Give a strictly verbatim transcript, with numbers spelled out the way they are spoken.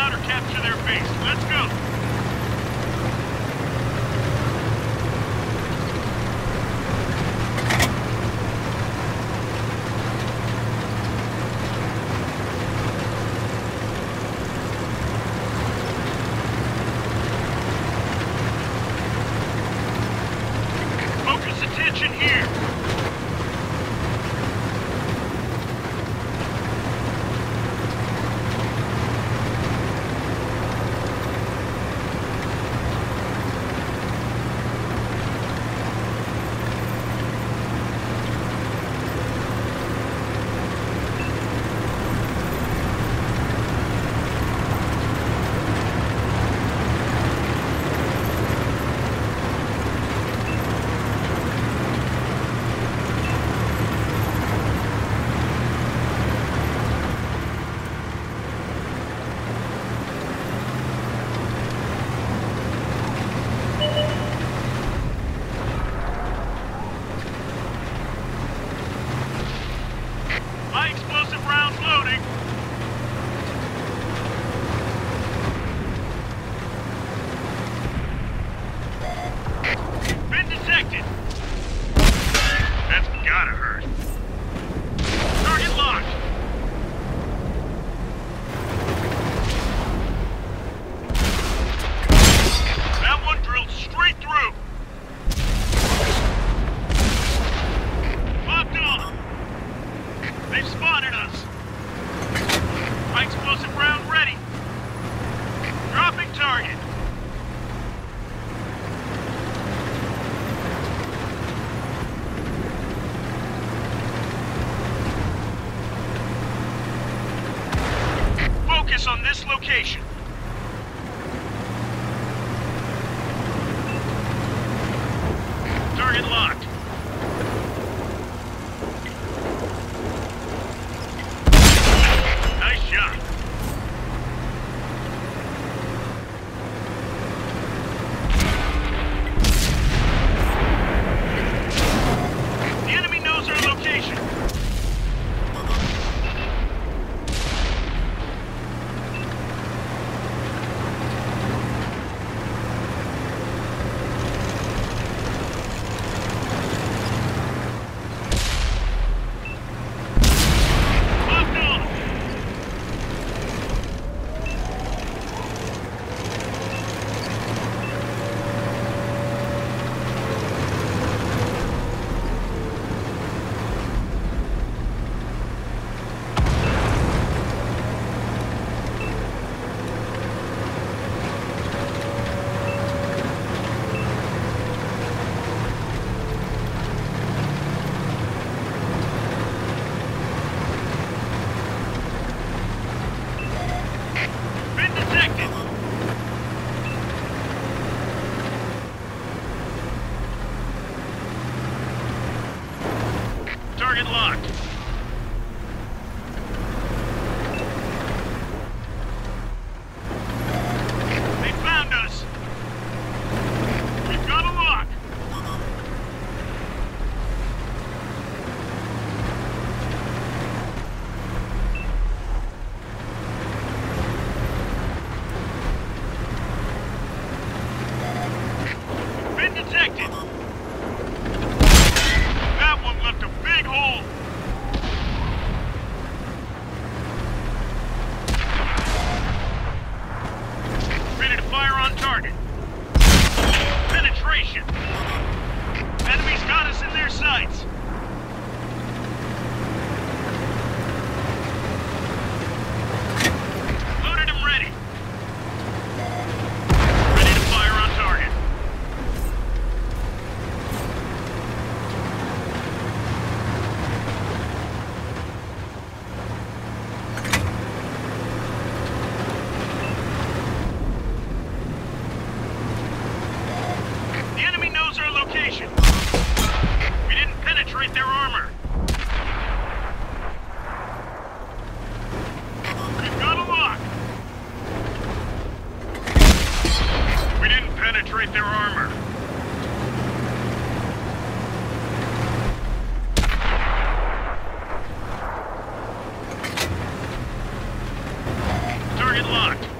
out or capture their base. Let's go. Focus attention here. High explosive rounds loading. Been detected. That's gotta hurt. Target locked. That one drilled straight through. Locked on. They've spotted us. High explosive round ready. Dropping target. Focus on this location. Target locked. Nice shot. The enemy knows our location. Locked on. Been detected. Target locked. They found us. We've got a lock. Been detected. That one left a big hole. Ready to fire on target. Penetration. Enemies got us in their sights. Loaded and ready. Ready to fire on target. The enemy knows our location. We didn't penetrate their armor. We've got a lock. We didn't penetrate their armor. Target locked.